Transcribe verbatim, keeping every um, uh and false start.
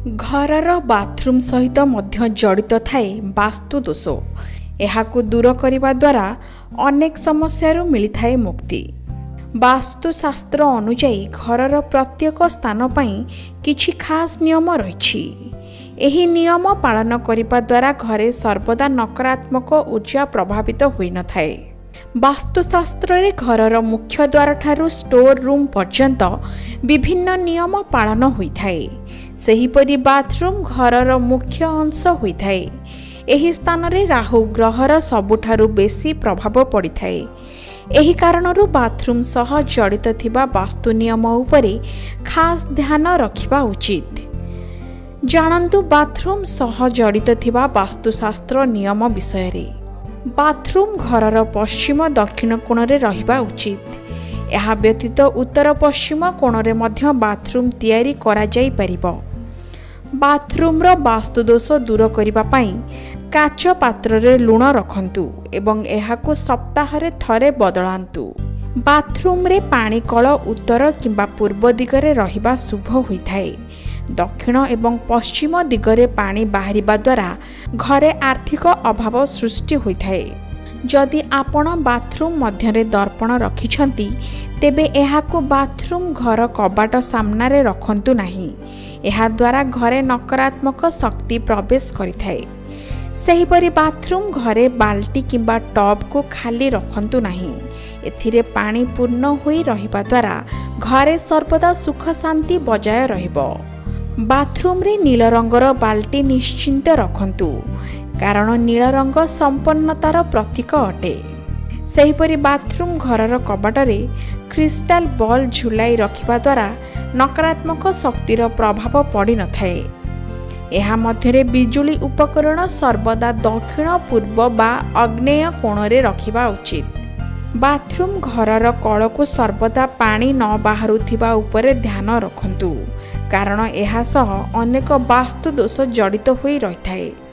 घरर bathroom सहित मध्य जड़ित थाए वास्तु दोष। एहाकु दूर करिबा द्वारा अनेक समस्यारु मिलिथाए मुक्ति। वास्तुशास्त्र अनुजाई घरर प्रत्येक स्थान पई किछि खास नियम रहिछि। एही नियम पालन करिबा द्वारा घरे सर्वदा नकारात्मक ऊर्जा प्रभावित होई न थाए। वास्तुशास्त्र रे घरर मुख्य द्वार ठारू स्टोर रूम पर्यंत विभिन्न नियम पालन होई थाए। सेहीपरि बाथरूम घरर मुख्य अंश होई थाए। एही स्थान रे राहु ग्रहर सबुठारू बेसी प्रभाव पड़ी थाए। एही कारणरू बाथरूम सह जड़ित थिबा वास्तु नियम उपरे खास ध्यान रखिबा उचित। जानन्तु बाथरूम सह जड़ित थिबा वास्तुशास्त्र नियम विषय रे। बाथरूम घरर पश्चिम दक्षिण कोण रे रहिबा उचित। एहा व्यतीत उत्तर पश्चिम कोण रे मध्य बाथरूम तैयारी करा जाई परिबो। बाथरूम रो वास्तु दोष दूर करिबा पई काच पात्र रे लूण रखंतु एवं एहाकु सप्ताह रे थरे बदलांतु। बाथरूम रे पानी कल उत्तर किंबा पूर्व दिगरे रहिबा शुभ होइथाए। दक्षिण एवं पश्चिम दिगरे पानी बाहरिबा द्वारा घरे आर्थिक अभाव सृष्टि होइथाए। जदि आपण बाथरूम मध्यरे दर्पण रखिछंती तेबे एहाकु बाथरूम घर कबाट सामना रे रखंतु नाही। एहा द्वारा घरे नकारात्मक शक्ति प्रवेश करिथाए। सेहीपरि बाथरूम घरे बाल्टी किंबा टब को खाली रखंतु नाही। एथिरे पानी पूर्ण होई रहिबा द्वारा घरे सर्वदा सुख शांति बजाय रहिबो। बाथरूम रे नील रंगर बाल्टी निश्चिंत रखंतु कारण नील रंग संपन्नतार प्रतीक अटे। सेहीपरि बाथरूम घरर कबाटरे क्रिस्टाल बॉल झुलाई रखिबा द्वारा नकारात्मक शक्तिर प्रभाव पड़ी न थाए। एहा मध्यरे बिजुली उपकरण सर्वदा दक्षिण पूर्व बा आग्नेय कोणरे रखिबा उचित। बाथरूम घरर कलकु सर्वदा पानी न बाहरुथिबा उपरे ध्यान रखंतु कारण एहा सह अनेक वास्तु दोष जड़ित होई रहिथाए।